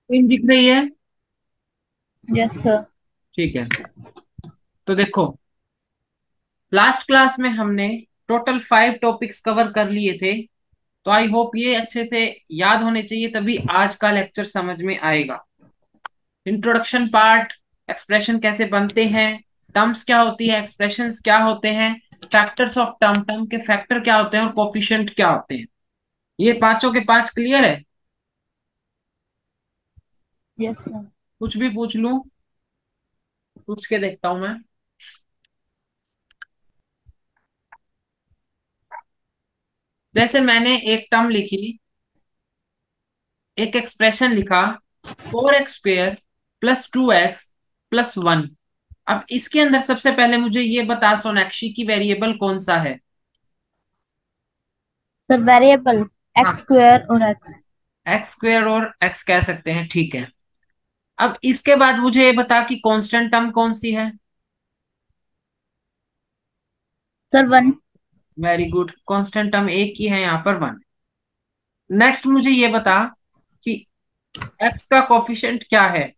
Screen दिख रही है? Yes sir. ठीक है। तो देखो, लास्ट क्लास में हमने टोटल 5 टॉपिक्स कवर कर लिए थे। तो आई होप ये अच्छे से याद होने चाहिए, तभी आज का लेक्चर समझ में आएगा। इंट्रोडक्शन पार्ट, एक्सप्रेशन कैसे बनते हैं, टर्म्स क्या होती है, एक्सप्रेशंस क्या होते हैं, फैक्टर्स ऑफ टर्म, टर्म के फैक्टर क्या होते हैं और कोफिशिएंट क्या होते हैं, ये पांचों के पांच क्लियर है? Yes sir. कुछ भी पूछ लूं? पूछ के देखता हूं मैं। जैसे मैंने एक टर्म लिखी, एक एक्सप्रेशन लिखा, 4x² प्लस 2x प्लस 1। अब इसके अंदर सबसे पहले मुझे ये बता, सोनाक्षी की वेरिएबल कौन सा है? सर वेरिएबल हाँ, एक्स स्क्वायर और एक्स। x² और x कह सकते हैं, ठीक है। अब इसके बाद मुझे ये बता कि कांस्टेंट टर्म कौन सी है? Sir one. Very good, constant term एक ही है यहाँ पर, 1। नेक्स्ट मुझे ये बता कि x का कोफिशिएंट क्या है?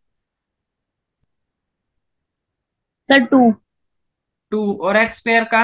Sir two. 2। और x² का?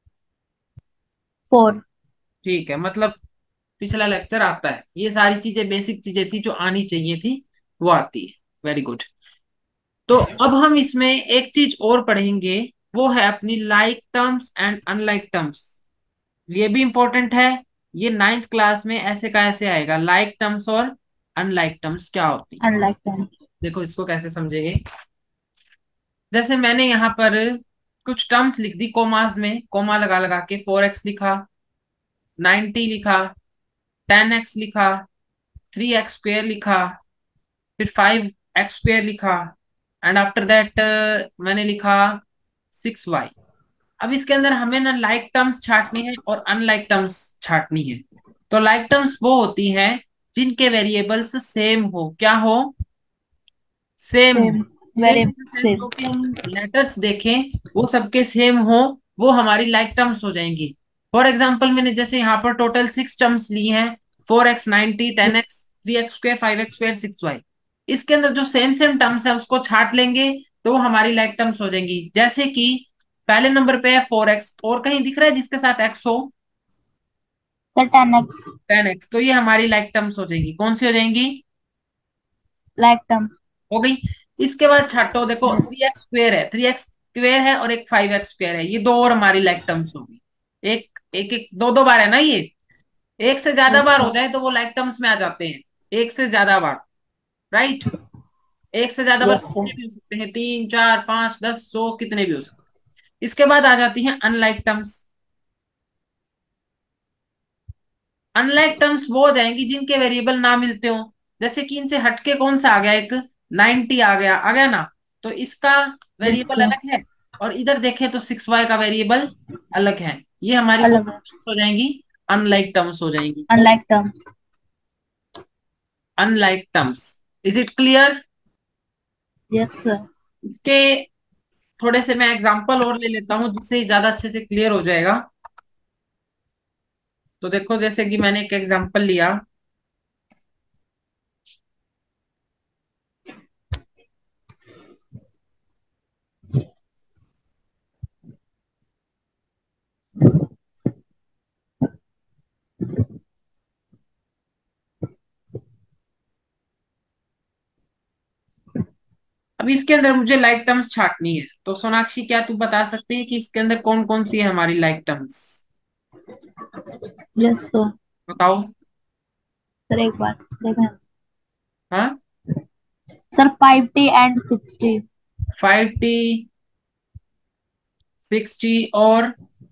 फोर। ठीक है, मतलब पिछला लेक्चर आता है, ये सारी चीजें बेसिक चीजें थी जो आनी चाहिए थी, वो आती है। Very good. तो अब हम इसमें एक चीज और पढ़ेंगे, वो है अपनी like terms and unlike terms. ये भी इंपॉर्टेंट है। ये 9th क्लास में ऐसे का ऐसे आएगा, लाइक टर्म्स और अनलाइक टर्म्स क्या होती है। Unlike ten. देखो इसको कैसे समझेंगे। जैसे मैंने यहाँ पर कुछ टर्म्स लिख दी कोमास में, कोमा लगा लगा के, 4x लिखा, 90 लिखा, 10x लिखा, 3x² लिखा, फिर 5x² लिखा, एंड आफ्टर दैट मैंने लिखा 6y। अब इसके अंदर हमें ना लाइक टर्म्स छाटनी है और अनलाइक टर्म्स छाटनी है। तो लाइक टर्म्स वो होती हैं जिनके वेरिएबल्स सेम हो, क्या हो? सेम हो। Same. Same in variable the sense same. हो कि हम लेटर्स देखें वो सबके सेम हो, वो हमारी लाइक टर्म्स हो जाएंगी। फॉर एग्जाम्पल मैंने जैसे यहाँ पर टोटल 6 टर्म्स ली हैं, 4x, 90, 10x, 3x², 5x², 6y। इसके अंदर जो सेम सेम टर्म्स है उसको छाट लेंगे, तो वो हमारी लाइक टर्म्स हो जाएंगी। जैसे कि पहले नंबर पे है 4x, और कहीं दिख रहा है जिसके साथ x हो? Sir ten x. 10x, तो ये हमारी लाइक टर्म्स हो जाएंगी। कौन सी हो जाएंगी? Like term. हो गई। इसके बाद छाटो, देखो 3x² है, 3x² है और एक 5x² है, ये दो और हमारी लाइक टर्म्स होगी। एक एक एक दो दो बार है ना ये। एक से ज्यादा यस बार सर। हो जाए तो वो लाइक टर्म्स में आ जाते हैं। एक से ज्यादा बार, राइट। एक से ज्यादा बार यस सर। कितने भी हो सकते हैं, 3, 4, 5, 10, 100, कितने भी हो सकते हैं। इसके बाद आ जाती हैं अनलाइक टर्म्स। अनलाइक टर्म्स वो हो जाएंगी जिनके वेरिएबल ना मिलते हो। जैसे कि इनसे हटके कौन सा आ गया, एक 90 आ गया ना, तो इसका यस वेरिएबल सर। अलग है। और इधर देखें तो 6y का वेरिएबल अलग है। ये हमारी कौन अलग है। सी टर्म्स हो जाएंगी? अनलाइक टर्म्स हो जाएंगी। Unlike term. Unlike terms. Is it clear? Yes sir. इसके थोड़े से मैं एग्जांपल और ले लेता हूँ जिससे ज्यादा अच्छे से क्लियर हो जाएगा। तो देखो, जैसे कि मैंने एक एग्जांपल लिया। अब इसके अंदर मुझे लाइक टर्म्स छाटनी है, तो सोनाक्षी क्या तू बता सकते हैं कि इसके अंदर कौन कौन सी है हमारी लाइक टर्म्स? Yes sir. बताओ। सर एक बार देखना। हाँ, सर 50 एंड 60। 5t, 6t और?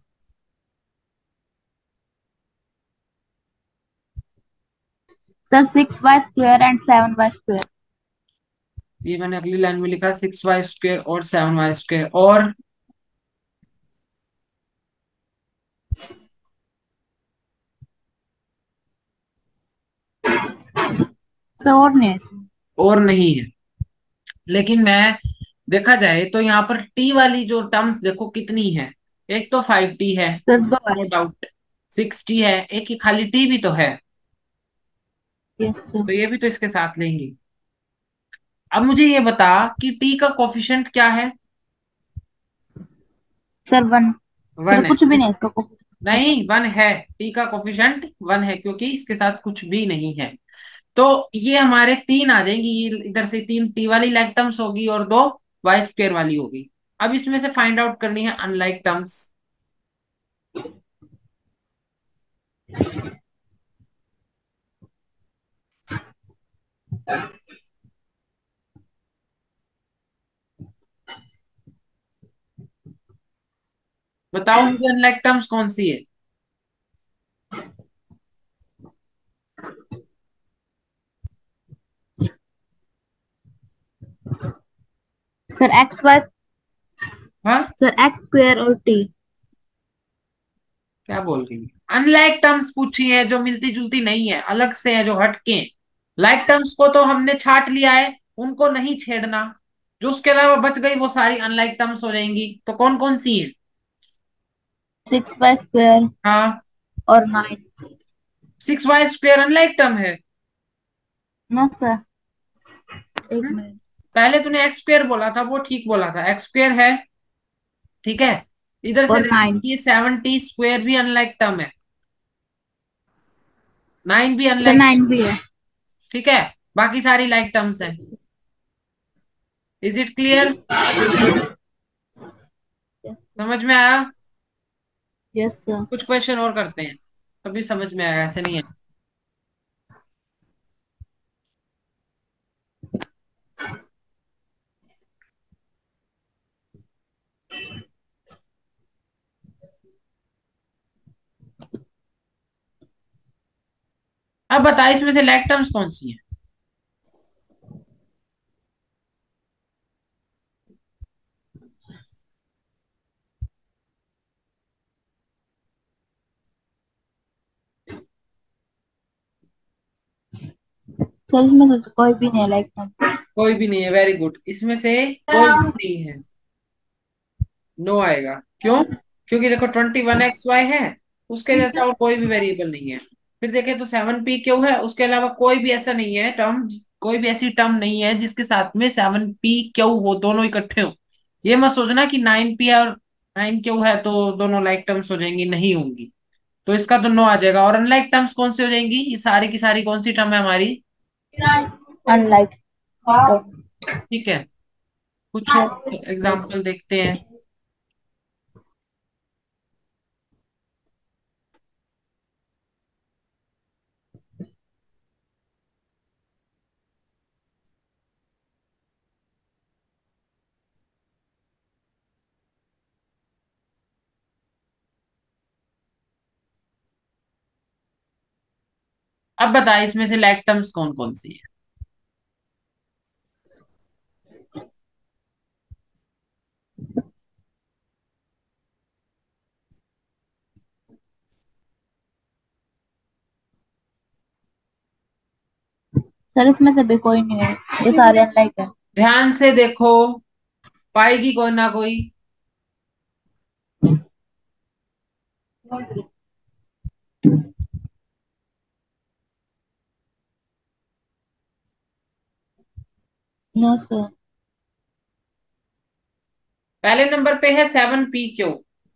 Sir 6y square and 7y square. ये मैंने अगली लाइन में लिखा 6y² और 7y² और? सर और नहीं है इसमें। और नहीं है। लेकिन मैं, देखा जाए तो यहाँ पर t वाली जो टर्म्स देखो कितनी है। एक तो 5t है, सर दो है। No doubt. 6t है, एक ही खाली t भी तो है। Yes sir. तो ये भी तो इसके साथ लेंगे। अब मुझे ये बता कि टी का कोफिशिएंट क्या है। सर 1। सर 1 है। कुछ भी नहीं इसका कोफिशिएंट। नहीं, 1 है। टी का कोफिशिएंट 1 है क्योंकि इसके साथ कुछ भी नहीं है। तो ये हमारे 3 आ जाएंगी, ये इधर से 3 टी वाली लाइक टर्म्स होगी और 2 वाई स्क्वायर वाली होगी। अब इसमें से फाइंड आउट करनी है अनलाइक टर्म्स। बताओ मुझे अनलाइक टर्म्स कौन सी है। Sir X Y. हाँ, सर एक्स स्क्वायर और टी। क्या बोल रही है। अनलाइक टर्म्स पूछी है जो मिलती जुलती नहीं है, अलग से है, जो हटके हैं। लाइक टर्म्स को तो हमने छाट लिया है, उनको नहीं छेड़ना। जो उसके अलावा बच गई वो सारी अनलाइक टर्म्स हो जाएंगी। तो कौन कौन सी है। 6y² हाँ, और 9। 6y² अनलाइक टर्म है। नो सर, एक हम्म? मिनट। पहले तूने एक्स स्क्वायर बोला था, वो ठीक बोला था, एक्स स्क्वायर है। ठीक है। इधर से और देखो 9। ये 7t² भी अनलाइक टर्म है। 9 भी सर अनलाइक। 9 भी है। ठीक है। बाकी सारी लाइक टर्म्स हैं। Is it clear. समझ में आया। Yes sir. कुछ क्वेश्चन और करते हैं, तभी समझ में आएगा, ऐसे नहीं है। अब बता इसमें से लाइक टर्म्स कौन सी है। सर इसमें से तो कोई भी नहीं लाइक ना। कोई भी नहीं है, वेरी गुड, इसमें से कोई भी नहीं है। नो आएगा। क्यों। क्योंकि देखो 21xy है, उसके जैसा और कोई भी वेरिएबल नहीं है। फिर देखे तो 7p क्यू है, उसके अलावा कोई भी ऐसा नहीं है टर्म, कोई भी ऐसी टर्म नहीं है जिसके साथ में 7p क्यू हो, दोनों इकट्ठे हो। ये मत सोचना कि 9p और 9q है तो दोनों लाइक टर्म्स हो जाएंगी, नहीं होंगी। तो इसका तो नो आ जाएगा। और अनलाइक टर्म्स कौन सी हो जाएंगी, ये सारी की सारी कौन सी टर्म है हमारी। अनलाइक। ठीक है। कुछ और एग्जाम्पल देखते हैं। अब बताइए इसमें से लाइक टर्म्स कौन कौन सी है। सर इसमें से भी कोई नहीं है, ये सारे अनलाइक है। ध्यान से देखो, पाएगी कोई ना कोई। No sir. पहले नंबर पे है 7p क्यू।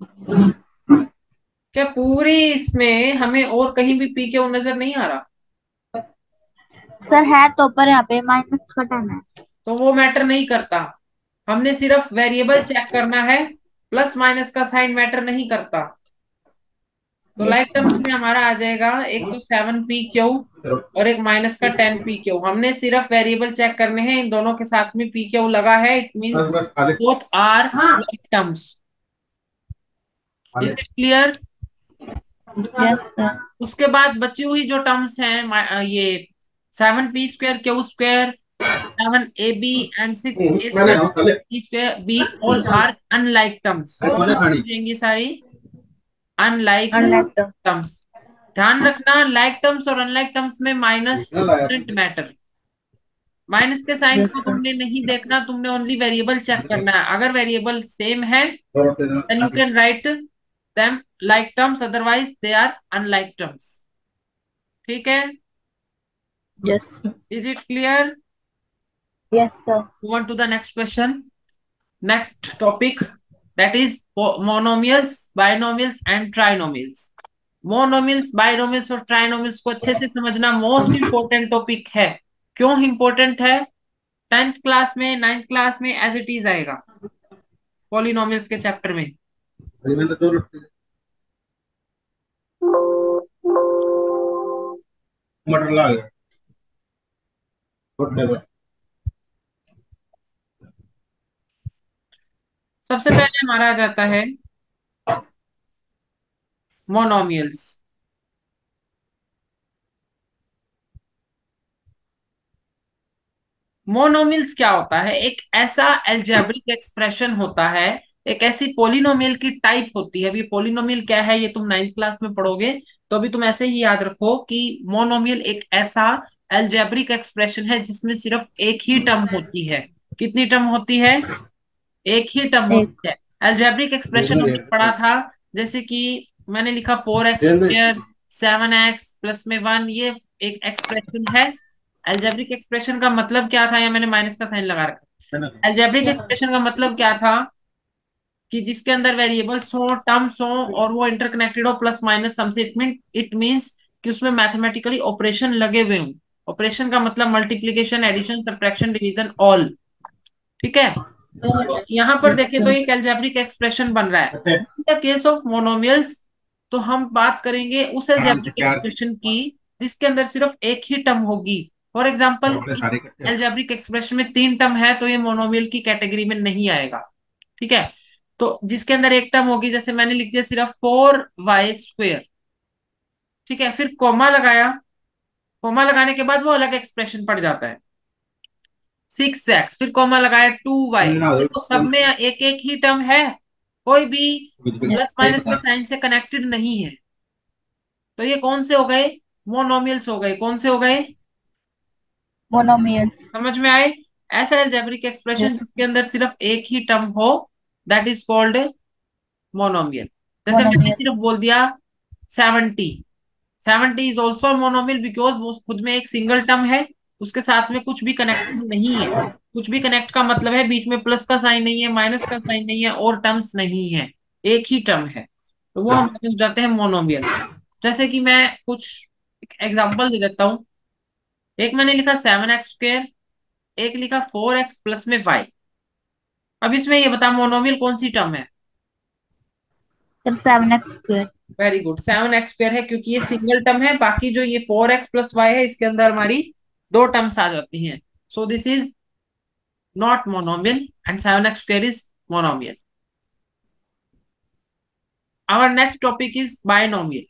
क्या पूरी इसमें हमें और कहीं भी p क्यू नजर नहीं आ रहा। सर है तो, पर यहाँ पे माइनस का 10 है। तो वो मैटर नहीं करता, हमने सिर्फ वेरिएबल चेक करना है। प्लस माइनस का साइन मैटर नहीं करता। तो यस लाइक टर्म्स में हमारा आ जाएगा एक तो 7p क्यू और एक माइनस का 10p क्यू। हमने सिर्फ वेरिएबल चेक करने हैं, इन दोनों के साथ में p क्यू लगा है, it means both are like terms. Is it clear. Yes sir. उसके बाद बची हुई जो टर्म्स हैं ये 7p² क्यू² 7ab and 6a² B all are unlike terms. कौन हो जाएंगी सारी अनलाइक अनलाइक तो। टर्म्स। ध्यान रखना लाइक टर्म्स और अनलाइक टर्म्स में माइनस डजंट मैटर। माइनस के साइन यस को सर। तुमने नहीं देखना, तुमने ओनली वेरिएबल चेक करना है। अगर वेरिएबल सेम है then you can write them like terms, otherwise they are unlike terms. ठीक है। Yes. Is it clear. Yes, sir. Move on to the next question. Next topic, that is monomials, binomials and trinomials. Monomials, binomials और trinomials को अच्छे से समझना most important topic है। क्यों important है? 10th क्लास में, 9th क्लास में एज इट इज आएगा पॉलिनोमियल्स के चैप्टर में। मटर ला गया। सबसे पहले हमारा आ जाता है मोनोमियल्स। मोनोमियल्स क्या होता है? एक ऐसा एल्जेब्रिक एक्सप्रेशन होता है, एक ऐसी पोलिनोमियल की टाइप होती है। अभी पोलिनोमियल क्या है ये तुम 9th क्लास में पढ़ोगे, तो अभी तुम ऐसे ही याद रखो कि मोनोमियल एक ऐसा एल्जेब्रिक एक्सप्रेशन है जिसमें सिर्फ एक ही टर्म होती है। कितनी टर्म होती है? एक ही टर्म एक। होती है। एल्जेब्रिक एक्सप्रेशन हमने पढ़ा था, जैसे कि मैंने लिखा 4x² 7x+1, ये एक एक्सप्रेशन है। एल्जेब्रिक एक्सप्रेशन का मतलब क्या था? या मैंने माइनस का साइन लगा रखा। एल्जेब्रिक एक्सप्रेशन का मतलब क्या था? कि जिसके अंदर वेरिएबल्स हो, टर्म्स हो और वो इंटरकनेक्टेड हो प्लस माइनस सम से, इट मींस कि उसमें मैथमेटिकली ऑपरेशन लगे हुए हों। ऑपरेशन का मतलब multiplication, addition, subtraction, division, all. ठीक है, तो यहाँ पर देखिए तो एक एल्जेब्रिक एक्सप्रेशन बन रहा है। In the case of monomials तो हम बात करेंगे उस एल्जेब्रिक एक्सप्रेशन की जिसके अंदर सिर्फ एक ही टर्म होगी। फॉर एग्जाम्पल, एल्जेब्रिक एक्सप्रेशन में 3 टर्म है तो ये मोनोमियल की कैटेगरी में नहीं आएगा। ठीक है, तो जिसके अंदर एक टर्म होगी, जैसे मैंने लिख दिया सिर्फ 4y²। ठीक है, फिर कोमा लगाया, कोमा लगाने के बाद वो अलग एक्सप्रेशन पड़ जाता है। 6x, फिर कॉमा लगाया 2y। तो सब में एक एक ही टर्म है, कोई भी प्लस माइनस के साइन से कनेक्टेड नहीं है। तो ये कौन से हो गए? मोनोमियल्स हो गए। कौन से हो गए? मोनोमियल। समझ में आए? ऐसा एल्जेब्रिक एक्सप्रेशन यस। जिसके अंदर सिर्फ एक ही टर्म हो, दैट इज कॉल्ड मोनोमियल। जैसे मैंने मोनोमियल। सिर्फ बोल दिया 70, 70 इज ऑल्सो मोनोमियल बिकॉज वो खुद में एक सिंगल टर्म है, उसके साथ में कुछ भी कनेक्टेड नहीं है। कुछ भी कनेक्ट का मतलब है बीच में प्लस का साइन नहीं है, माइनस का साइन नहीं है और टर्म्स नहीं है, एक ही टर्म है, तो वो हमारे हो जाते हैं मोनोमियल। जैसे कि मैं कुछ एग्जांपल दे देता हूँ। एक मैंने लिखा 7x², एक लिखा 4x+y। अब इसमें ये बता मोनोमियल कौन सी टर्म है? Sir 7x²। Very good, 7x² है क्योंकि ये सिंगल टर्म है। बाकी जो ये 4x+y है इसके अंदर हमारी दो टर्म्स आ जाती हैं। So this is not monomial and 7x² is monomial. Our next topic is binomial.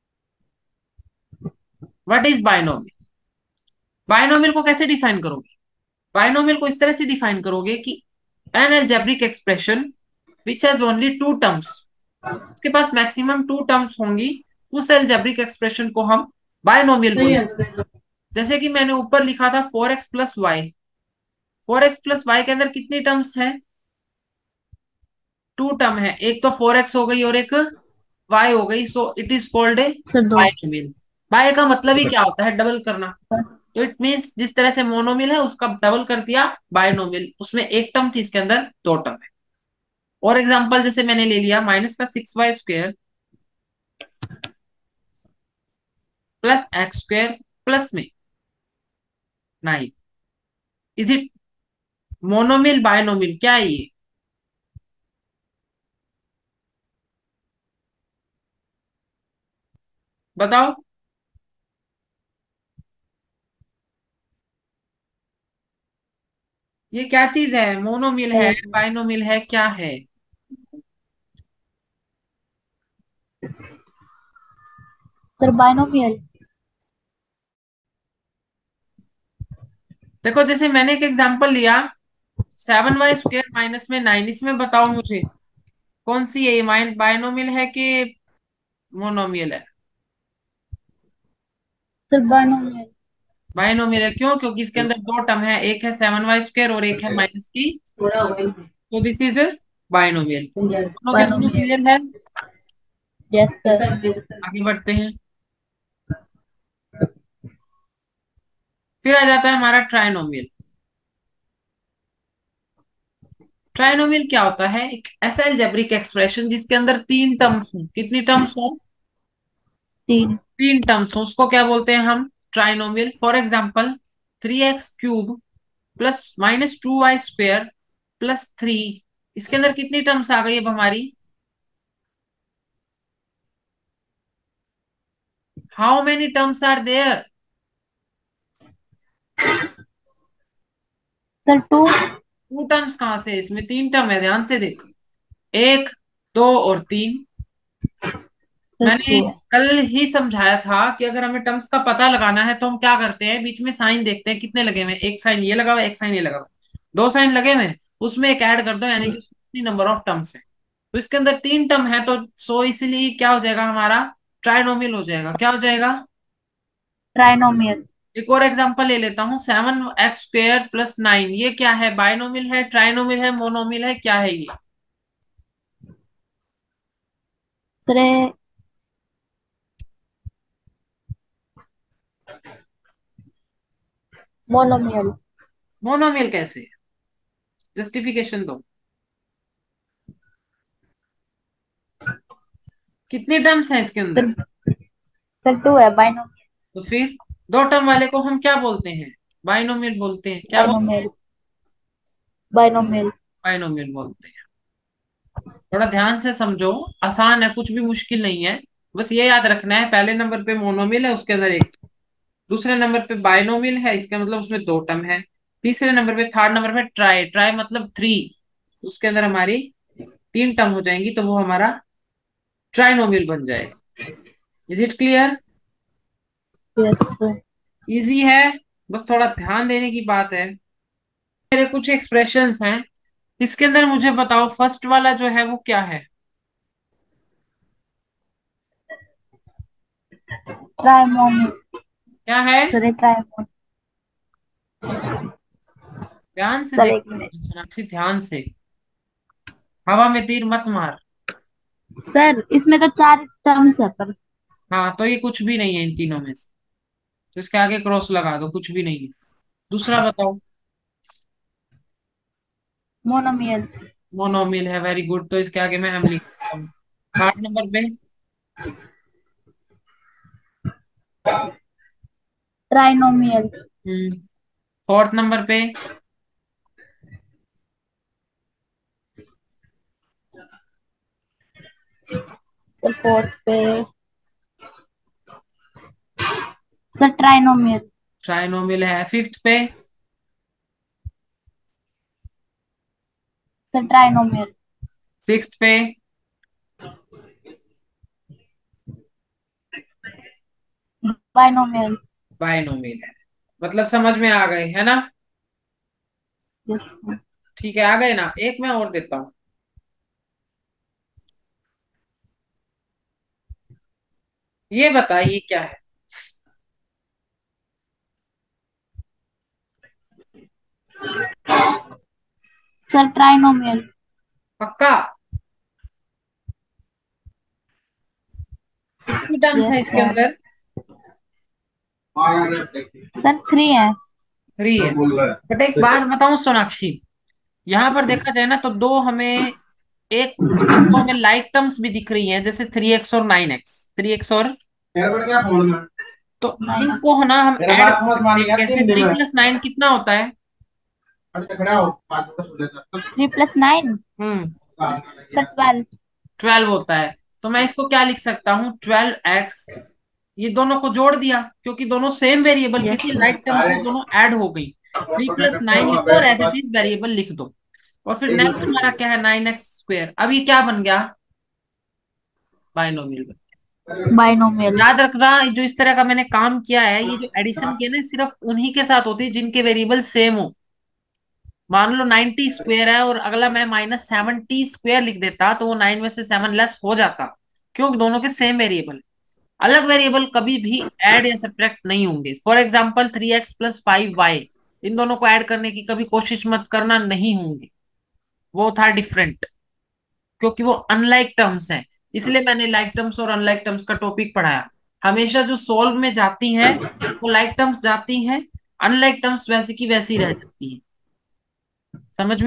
What is binomial? Binomial को कैसे डिफाइन करोगे? बायनोमियल को इस तरह से डिफाइन करोगे कि an algebraic expression which has only two terms, इसके पास मैक्सिमम टू टर्म्स होंगी, उस अलजेब्रिक एक्सप्रेशन को हम बायनोमियल बोलेंगे। जैसे कि मैंने ऊपर लिखा था 4x+y। 4x+y के अंदर कितनी टर्म्स हैं? टू टर्म है, एक तो 4x हो गई और एक y हो गई। So it is called a sir दो। बायनोमियल। बाय का मतलब ही क्या होता है? डबल करना। तो इट मीन्स जिस तरह से मोनोमियल है उसका डबल कर दिया बायनोमियल, उसमें एक टर्म थी इसके अंदर दो टर्म है। और एग्जांपल जैसे मैंने ले लिया -6y² +x² प्लस में 9। इज इट मोनोमियल, बायनोमियल, क्या है ये? बताओ, ये क्या चीज है? मोनोमियल है, बायनोमियल है, क्या है? Sir binomial. देखो जैसे मैंने एक एग्जांपल लिया 7y² -9, इसमें बताओ मुझे कौन सी है ये? बायनोमियल है कि मोनोमियल है? Sir binomial. बायनोमियल है, क्यों? क्योंकि इसके अंदर दो टर्म है, एक है 7y² और एक है माइनस की। तो दिस इज बायनोमियल। दोनों के दोनों बायनोमियल। क्लियर है? Yes sir. आगे बढ़ते हैं। फिर आ जाता है हमारा ट्राइनोमियल। ट्राइनोमियल क्या होता है? एक ऐसा अलजेब्रिक एक्सप्रेशन जिसके अंदर तीन टर्म्स हो। कितनी टर्म्स हो? 3। तीन टर्म्स हो, उसको क्या बोलते हैं हम? Trinomial. For example 3x³ plus -2y² plus 3, इसके अंदर कितनी टर्म्स आ गई अब हमारी? How many terms are there? Sir 2। Two terms कहां से? इसमें तीन टर्म है, ध्यान से देख। एक, दो और तीन। सर मैंने 2 है। कल ही समझाया था कि अगर हमें टर्म्स का पता लगाना है तो हम क्या करते हैं, बीच में साइन देखते हैं कितने लगे हुए हैं। एक साइन ये लगा हुआ है, एक साइन ये लगा हुआ है, दो साइन लगे हुए हैं, उसमें एक ऐड कर दो, यानी कि कितनी नंबर ऑफ टर्म्स है। तो इसके अंदर तीन टर्म है, तो सो इसलिए क्या हो जाएगा हमारा? ट्राइनोमियल हो जाएगा। क्या हो जाएगा? ट्राइनोमियल। एक और एग्जांपल ले लेता हूँ, 7x² प्लस 9, ये क्या है? बाइनोमियल है, ट्राइनोमियल है, मोनोमियल है, क्या है ये? Sir monomial. मोनोमियल कैसे? जस्टिफिकेशन दो। कितने टर्म्स हैं इसके अंदर? सर 2 है बाइनोमियल। तो फिर दो टर्म वाले को हम क्या बोलते हैं? बाइनोमियल बोलते हैं। क्या बोलते हैं? बाइनोमियल। बाइनोमियल। बाइनोमियल बोलते हैं। थोड़ा ध्यान से समझो, आसान है, कुछ भी मुश्किल नहीं है। बस ये याद रखना है, पहले नंबर पे मोनोमियल है, उसके अंदर एक। दूसरे नंबर पे बाइनोमियल है, इसका मतलब उसमें दो टर्म है। तीसरे नंबर पे, थर्ड नंबर पे ट्राई, ट्राई मतलब थ्री, उसके अंदर हमारी तीन टर्म हो जाएंगी, तो वो हमारा ट्राइनोमियल बन जाएगा। Is it clear? Yes sir. Easy है, बस थोड़ा ध्यान देने की बात है। मेरे कुछ एक्सप्रेशंस हैं, इसके अंदर मुझे बताओ फर्स्ट वाला जो है वो क्या है? ट्राइमोनियल। क्या है? Sir trinomial. ध्यान से सर देख, एक मिनट। सोनाक्षी ध्यान से, हवा में तीर मत मार। सर इसमें तो 4 टर्म्स है पर। हाँ, तो ये कुछ भी नहीं है इन तीनों में से, तो इसके आगे क्रॉस लगा दो, कुछ भी नहीं है। दूसरा बताओ। मोनोमियल। मोनोमियल है, वेरी गुड, तो इसके आगे मैं एम लिख देता हूँ। थर्ड नंबर पे? ट्राइनोमियल। फोर्थ नंबर पे? सर फोर्थ पे। Sir trinomial. ट्राइनोमियल है। फिफ्थ पे? Sir trinomial. सिक्स्थ पे? बाइनोमियल। बाइनोमियल है। मतलब समझ में आ गए है ना? Yes sir. ठीक है, आ गए ना? एक मैं और देता हूँ। ये बताइए क्या है? Sir trinomial. पक्का? कितनी टर्म्स है यस इसके सर। अंदर? सर 3 है। थ्री है। बट एक बात बताऊं सोनाक्षी, यहाँ पर देखा जाए ना तो दो हमें, एक दो हमें लाइक टर्म्स भी दिख रही हैं, जैसे 3x और 9x, 3x और, तो नाइन। इनको है ना हम मेरा ऐड बात कर मत सकते मान हैं। यार, कैसे? तीन दिन थ्री में प्लस नाइन कितना होता है? अरे खड़ा हो, बात तो सुन लेता। 3 + 9। हम्म सर 12। 12 होता है। तो मैं इसको क्या लिख सकता हूँ? 12x, ये दोनों को जोड़ दिया, क्योंकि दोनों सेम वेरिएबल के यस थे, सर। लाइक टर्म थी, दोनों ऐड हो गई। थ्री मैं प्लस करता नाइन हूँ, लिखो और बैठ एज इट बात इज वेरिएबल लिख दो। और फिर एक नेक्स्ट मिनट हमारा क्या है? 9x²। अब ये क्या बन गया? बाइनोमियल। बाइनोमियल। याद रखना, जो इस तरह का मैंने काम किया है, ये जो एडिशन किया ना, सिर्फ उन्हीं के साथ होती है जिनके वेरिएबल सेम हो। मान लो 90² है और अगला मैं -70² लिख देता, तो वो 9 में से 7 लेस हो जाता, क्योंकि दोनों के सेम वेरिएबल। अलग वेरिएबल कभी भी ऐड या सब्ट्रैक्ट नहीं होंगे। For example 3x plus 5y, इन दोनों को ऐड करने की कभी कोशिश मत करना, नहीं होंगे। वो था डिफरेंट, क्योंकि वो अनलाइक टर्म्स हैं। इसलिए मैंने लाइक टर्म्स और अनलाइक टर्म्स का टॉपिक पढ़ाया। हमेशा जो सोल्व में जाती हैं वो लाइक टर्म्स जाती हैं, अनलाइक टर्म्स वैसी की वैसी रह जाती हैं। समझ में आया?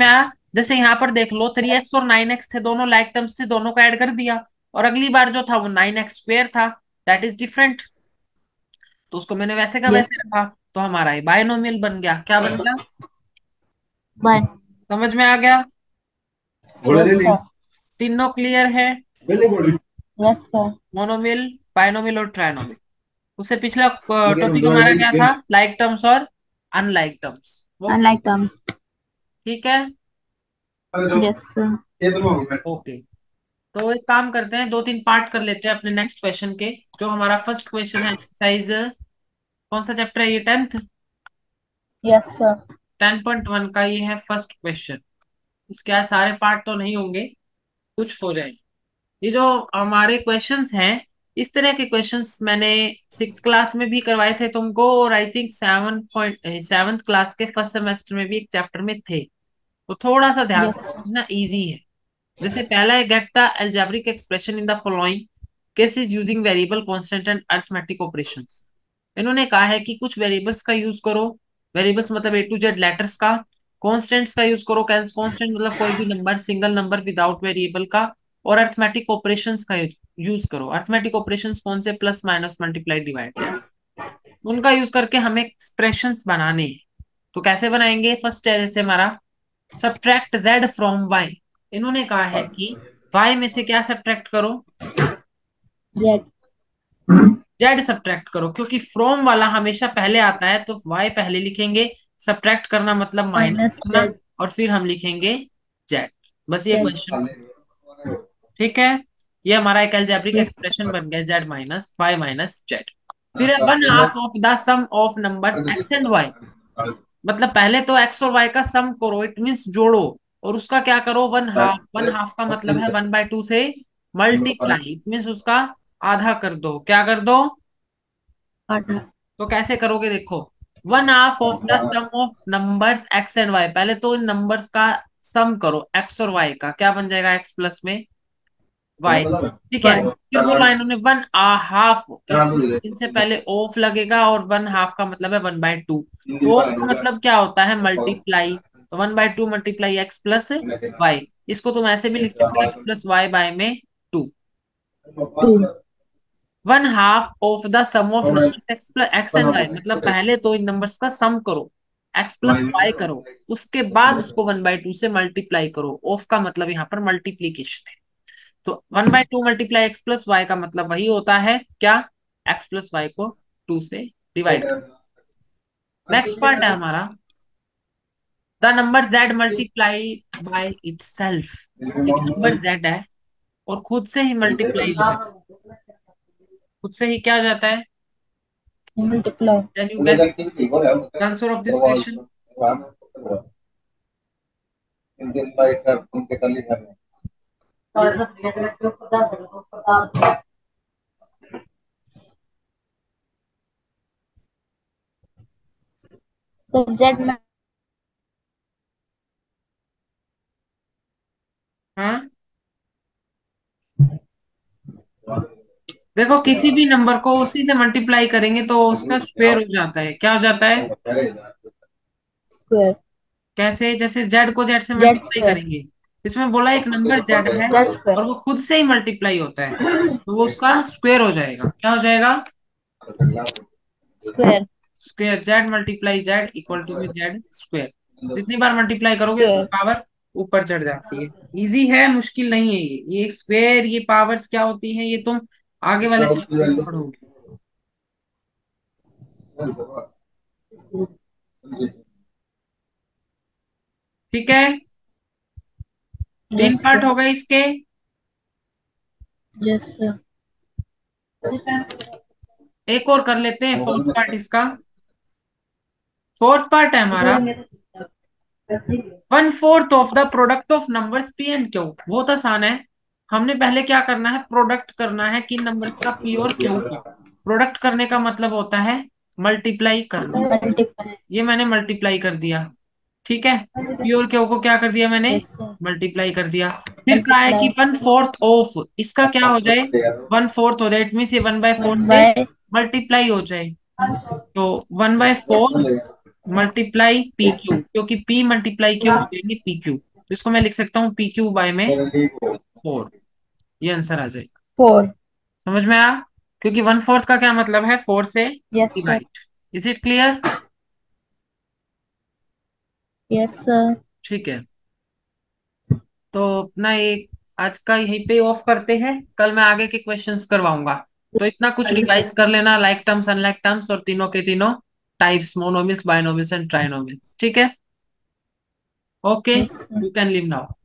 जैसे यहाँ पर देख लो 3x और 9x थे, दोनों लाइक टर्म्स थे, दोनों को ऐड कर दिया, और अगली बार जो था वो 9x स्क्वेयर था, दैट इज डिफरेंट, तो उसको मैंने वैसे का वैसे Yes. रखा, तो हमारा ये बायनोमियल बन गया। क्या बन गया? One. समझ में आ गया? Yes, sir. तीनों क्लियर है? Yes, sir. मोनोमिल, बायनोमिल और ट्राइनोमिल। उससे पिछला टॉपिक हमारा क्या था? लाइक टर्म्स और अनलाइक टर्म्स, वो Unlike ठीक है। yes, sir. ओके, तो एक काम करते हैं, दो तीन पार्ट कर लेते हैं अपने नेक्स्ट क्वेश्चन के। जो हमारा फर्स्ट क्वेश्चन है एक्सरसाइज, कौन सा चैप्टर है ये? 10th, Yes, sir. 10.1 का ये है फर्स्ट क्वेश्चन। इसके आज सारे पार्ट तो नहीं होंगे, कुछ हो जाएंगे। ये जो हमारे क्वेश्चंस हैं, इस तरह के क्वेश्चंस मैंने 6th क्लास में भी करवाए थे तुमको, और आई थिंक 7th क्लास के फर्स्ट सेमेस्टर में भी एक चैप्टर में थे, तो थोड़ा सा ध्यान से Yes. समझना, इजी है। जैसे पहला है, get the algebraic expression in the following cases using variable constant and arithmetic operations. इन्होंने कहा है कि कुछ वेरिएबल्स का यूज करो, वेरिएबल्स मतलब ए टू जेड लेटर्स का, कॉन्स्टेंट्स का यूज करो, कॉन्स्टेंट मतलब कोई भी number, single number without variable का, और अरिथमेटिक ऑपरेशंस का यूज करो। अरिथमेटिक ऑपरेशंस कौन से? प्लस माइनस मल्टीप्लाई डिवाइड, उनका यूज करके हमें एक्सप्रेशंस बनाने हैं। तो कैसे बनाएंगे? फर्स्ट है जैसे हमारा सब्ट्रैक्ट z फ्रॉम y। इन्होंने कहा है कि y में से क्या सब्ट्रैक्ट करो? Yes. z सब्ट्रैक्ट करो, क्योंकि फ्रॉम वाला हमेशा पहले आता है, तो y पहले लिखेंगे, सब्ट्रैक्ट करना मतलब माइनस Minus करना, Z. और फिर हम लिखेंगे z। बस ये Z. क्वेश्चन, ठीक है। ये हमारा एक अलजेब्रिक Yes. एक्सप्रेशन बन गया, z minus y minus z। फिर 1/2 of the sum of numbers x and y, मतलब पहले तो x और y का सम करो, इट मीन्स जोड़ो, और उसका क्या करो? 1/2। 1/2 का मतलब है 1/2 से मल्टीप्लाई, इट मीन्स उसका आधा कर दो। क्या कर दो? Order. तो कैसे करोगे? देखो, 1/2 of the sum of numbers x and y, पहले तो इन नंबर्स का सम करो x और y का, क्या बन जाएगा? x प्लस में y, ठीक है। One. फिर बोला इन्होंने 1/2, इनसे पहले ऑफ लगेगा, और 1/2 का मतलब है 1/2, तो ऑफ का मतलब क्या होता है? मल्टीप्लाई, तो 1/2 मल्टीप्लाई एक्स प्लस वाई। इसको तुम ऐसे भी लिख सकते हो, एक्स प्लस वाई बाय में 2। Two. 1/2 of the sum of numbers X plus X and Y, मतलब पहले तो इन नंबर्स का सम करो, एक्स प्लस वाई करो, उसके बाद उसको 1/2 से मल्टीप्लाई करो। ऑफ का मतलब यहाँ पर मल्टीप्लीकेशन है, तो 1/2 मल्टीप्लाई एक्स प्लस वाई का मतलब वही होता है क्या? एक्स प्लस वाई को 2 से डिवाइड। नेक्स्ट पार्ट है हमारा, the number z multiply by itself. एक नंबर z है और खुद से ही मल्टीप्लाई हो जाता है, खुद से ही क्या हो जाता है? Multiply. Can you guess the answer of this question? So Z. हाँ, देखो किसी भी नंबर को उसी से मल्टीप्लाई करेंगे तो उसका स्क्वायर हो जाता है। क्या हो जाता है? Square. कैसे? जैसे z को z से Z मल्टीप्लाई square. करेंगे, इसमें बोला एक नंबर z है Z square. और वो खुद से ही मल्टीप्लाई होता है, तो वो उसका स्क्वायर हो जाएगा। क्या हो जाएगा? Square. Square, z multiply z equal to में z स्क्वायर। जितनी बार मल्टीप्लाई करोगे उसकी Square. पावर ऊपर चढ़ जाती है। इजी है, मुश्किल नहीं है ये स्क्वायर, ये पावर्स क्या होती हैं ये तुम आगे वाले चैप्टर में पढ़ोगे। ठीक है, 3 Yes, पार्ट sir. हो गए इसके। Yes, sir. एक और कर लेते हैं, फोर्थ पार्ट इसका। फोर्थ पार्ट है हमारा, 1/4 of the product of numbers P and Q. बहुत आसान है, हमने पहले क्या करना है? प्रोडक्ट करना है किन नंबर्स का? पी और क्यू का। प्रोडक्ट करने का मतलब होता है मल्टीप्लाई करना, Multiply. ये मैंने मल्टीप्लाई कर दिया, ठीक है। पी और क्यू को क्या कर दिया मैंने? Yes, sir. मल्टीप्लाई कर दिया। फिर कहा है कि Multiply. 1/4 ऑफ, इसका क्या हो जाए? 1/4 हो जाए, इट मीन ये 1/4 One से by. मल्टीप्लाई हो जाए, तो 1/4 मल्टीप्लाई पी क्यू, क्योंकि पी मल्टीप्लाई क्यू हो जाएंगे पी क्यू। तो इसको मैं लिख सकता हूँ PQ/में 4, ये आंसर आ जाएगा। 4. समझ में आया? क्योंकि 1/4 का क्या मतलब है, 4 से Yes, sir. Divide. Is it clear? Yes, sir. ठीक है, तो अपना एक आज का यहीं पे ऑफ करते हैं, कल मैं आगे के क्वेश्चंस करवाऊंगा। तो इतना कुछ रिवाइज कर लेना, लाइक टर्म्स अनलाइक टर्म्स और तीनों के तीनों टाइप्स, मोनोमिल्स बायनोमिल्स एंड ट्राइनोमिल्स। ठीक है, okay, Yes, sir. You can leave now.